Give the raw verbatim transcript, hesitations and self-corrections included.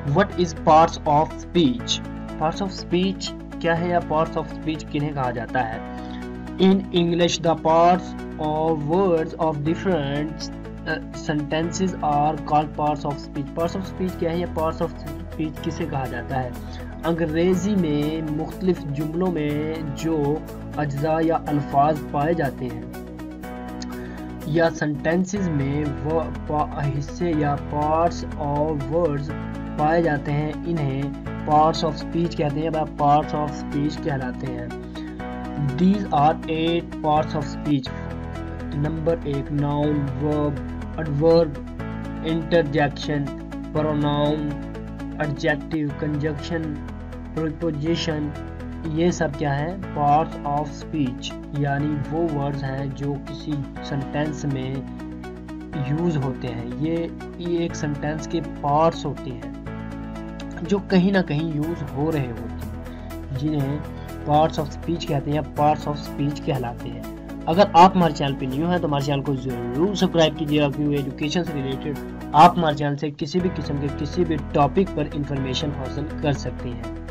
What is parts of speech? Parts of speech क्या है या पार्ट्स ऑफ स्पीच किन्हें कहा जाता है? इन इंग्लिश द पार्ट्स और words of different sentences are called parts of speech. Parts of speech क्या है या पार्ट्स ऑफ स्पीच किसे कहा जाता है? अंग्रेजी में मुख्तलिफ जुमलों में जो अज्जा या अल्फाज पाए जाते हैं या सेंटेंसेस में वो हिस्से या पार्ट्स और वर्ड्स पाए जाते हैं, इन्हें पार्ट्स ऑफ स्पीच कहते हैं या पार्ट्स ऑफ स्पीच कहलाते हैं। These are eight parts of speech. Number एक, noun, verb, adverb, interjection, pronoun, adjective, conjunction, preposition, ये सब क्या है? पार्ट्स ऑफ स्पीच, यानी वो वर्ड्स हैं जो किसी सेंटेंस में यूज होते हैं। ये ये एक सेंटेंस के पार्ट्स होते हैं जो कहीं ना कहीं यूज हो रहे होते हैं, जिन्हें पार्ट्स ऑफ स्पीच कहते हैं या पार्ट्स ऑफ स्पीच कहलाते हैं। अगर आप हमारे चैनल पे न्यू हैं तो हमारे चैनल को जरूर सब्सक्राइब कीजिएगा, क्योंकि एजुकेशन से रिलेटेड आप हमारे चैनल से किसी भी किस्म के किसी भी टॉपिक पर इंफॉर्मेशन हासिल कर सकते हैं।